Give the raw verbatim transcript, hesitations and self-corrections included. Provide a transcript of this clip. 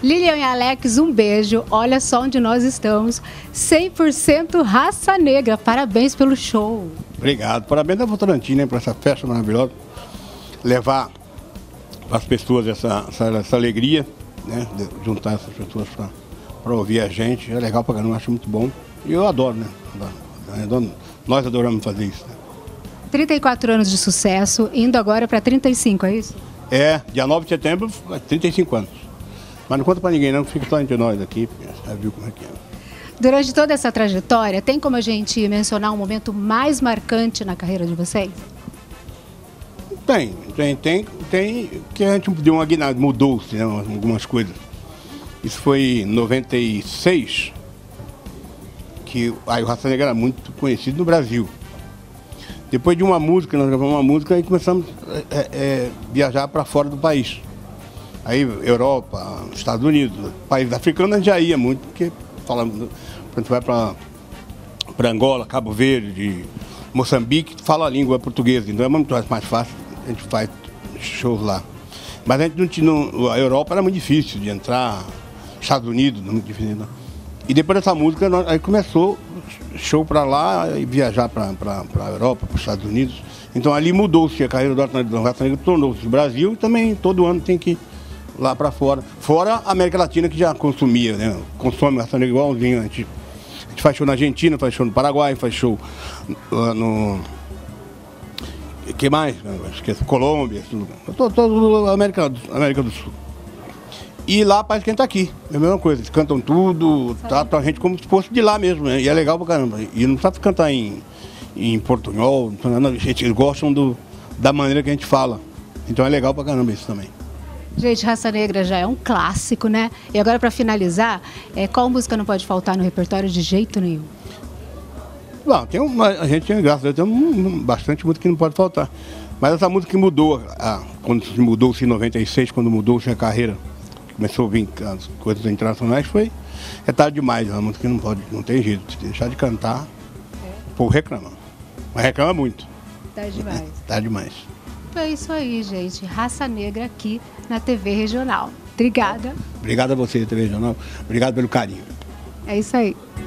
Lilian e Alex, um beijo. Olha só onde nós estamos. cem por cento Raça Negra. Parabéns pelo show. Obrigado. Parabéns a Votorantim, né, por essa festa maravilhosa. Levar para as pessoas essa, essa, essa alegria, né? De juntar essas pessoas para ouvir a gente. É legal pra caramba, acho muito bom. E eu adoro, né? Adoro. Nós adoramos fazer isso. Né? trinta e quatro anos de sucesso, indo agora para trinta e cinco, é isso? É, dia nove de setembro, trinta e cinco anos. Mas não conta para ninguém não, fica só entre nós aqui, já viu como é que é. Durante toda essa trajetória, tem como a gente mencionar um momento mais marcante na carreira de vocês? Tem, tem, tem, tem, que a gente deu uma guinada, mudou-se, né, algumas coisas. Isso foi em noventa e seis, que aí o Raça Negra era muito conhecido no Brasil. Depois de uma música, nós gravamos uma música e começamos a é, é, viajar para fora do país. Aí, Europa, Estados Unidos, países africanos, a gente já ia muito, porque falamos, a gente vai para Angola, Cabo Verde, Moçambique, fala a língua portuguesa, então é muito mais fácil, a gente faz shows lá. Mas a gente não tinha, a Europa era muito difícil de entrar, Estados Unidos, muito difícil. Não. E depois dessa música, nós, aí começou show para lá e viajar para a Europa, para os Estados Unidos. Então ali mudou-se a carreira do Raça Negra, tornou-se o Brasil e também todo ano tem que ir lá para fora. Fora a América Latina que já consumia, né? Consome Raça Negra igualzinho. A gente, a gente faz show na Argentina, faz show no Paraguai, faz show uh, no... que mais? Esqueço, Colômbia, todo, todo América, América do Sul. E lá parece que a gente tá aqui, é a mesma coisa, eles cantam tudo, tratam a gente como se fosse de lá mesmo, né? E é legal pra caramba. E não precisa cantar em, em portunhol, eles gostam do, da maneira que a gente fala. Então é legal pra caramba isso também. Gente, Raça Negra já é um clássico, né? E agora para finalizar, é, qual música não pode faltar no repertório de jeito nenhum? Não, tem uma, a gente, graças a Deus, tem um, bastante música que não pode faltar. Mas essa música que mudou, a, quando mudou-se em noventa e seis, quando mudou-se a carreira, começou a vir as coisas internacionais, foi é tarde demais, é uma música que não pode, não tem jeito, se deixar de cantar, é. O povo reclama, mas reclama muito. Tarde demais. É, tarde demais. Então é isso aí, gente, Raça Negra aqui na T V Regional. Obrigada. Obrigado a você, T V Regional, obrigado pelo carinho. É isso aí.